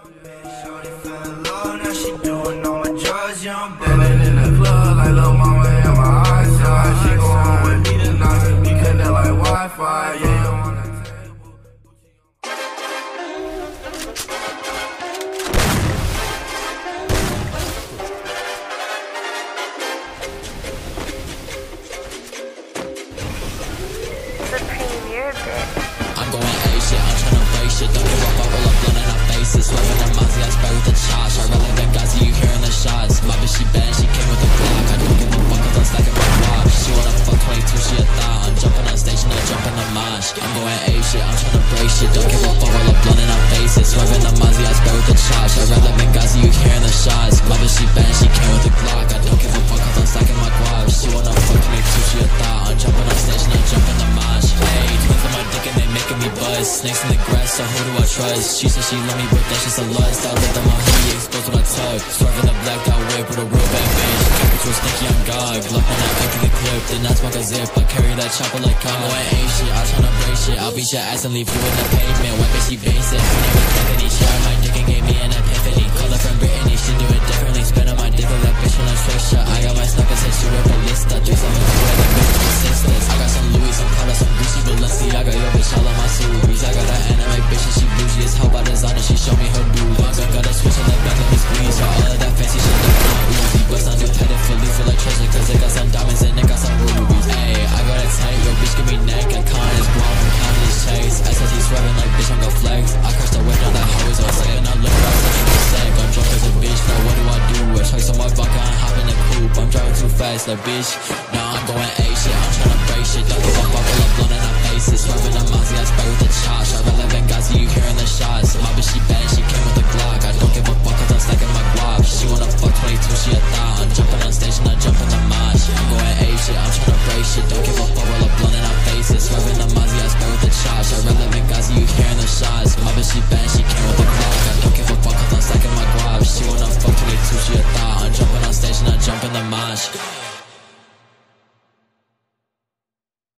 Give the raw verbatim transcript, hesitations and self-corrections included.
Shorty fell in love, now she doing all my drugs, yeah, I'm ballin' in the club like lil' mama in my eyesight. She go on with me tonight, we connect like Wi-Fi, yeah, I'm on the table. The premier bit. I'm going A shit, I'm tryna break shit. Don't give a fuck, roll up blunt in our faces. Swerving the Mozzie, I spray with the chosh. I really been Gazi, you hearing the shots. My bitch, she bad, she came with a Glock. I don't give a fuck, cause I'm stacking my guap. She wanna fuck twenty-two, she a thot. I'm jumping on stage and I jump in the mosh. I'm going A shit, I'm tryna break shit. Don't give a fuck, roll up blunt in our faces. Swerving the Mozzie, I spray with the chosh. I really been Gazi, you hearing the shots. My bitch, she bad, she came with a Glock. I don't give a fuck, cause I'm stacking my guap. She wanna fuck twenty-two, she a thot. I'm jumping on stage and I jump in the mosh. Hey, twins on my dick and they making me buzz. Snakes in the grass, so who do I trust? She said she love me, but that's just a lust. I live on my hoodie, exposed when I tug. Swerving the blacked out whip with a real bad bitch. Capital stinky, I'm God. Glock on that empty clip, then I smoke a zip. I carry that chopper like I'm going ain't shit. I tryna break shit. I'll beat your ass and leave you in the pavement. White bitch, she basic. She never take any shit. My dick and gave me an epiphany. Call her from Brittany, she do it differently. Spin on my dick like that bitch when I'm straight shot. I got my sniper, said she whip a lista. Three seven two, like bitch with sisters. I got some Louis, some Prada, some Gucci, Balenciaga. Yo, bitch, all on my series. I got that anime bitch and she bougie as hell by designer. She show me her boobs. My gun got a switch on the back of me squeeze. So all of that fancy shit that not easy. Bust on new pedal fully feel like treasure, cause it got some diamonds and it got some rubies. Ayy, I got a tight, yo, bitch, give me neck. And con is blown from Kanye's chase. S L T swerving like bitch, I'm gon' flex. I crushed the whip, now that hoe is all sick. And I look out, so she sick. I'm drunk as a bitch, now what do I do? I try some more vodka and hop in the coupe. I'm driving too fast, like bitch. Now I'm going A shit, I'm tryna break shit. Don't give a fuck, roll up blunt in our faces. Swerving the Mozzie, I spray with the chosh. I really been Gazi, you hearing the shots. My bitch, she bad, she came with a Glock. I don't give a fuck, cause I'm stacking my guap. She wanna fuck twenty-two, she a thot. I'm jumping on stage and I jump in the mosh. I'm going A shit, I'm tryna break shit. Don't give a fuck, roll up blunt in our faces. Swerving the Mozzie, I spray with the chosh. I really been Gazi, you hearing the shots. My bitch, she bad, she came with a Glock. I don't give a fuck, cause I'm stacking my guap. She wanna fuck twenty-two, she a thot. I'm jumping on stage and I jump in the mosh.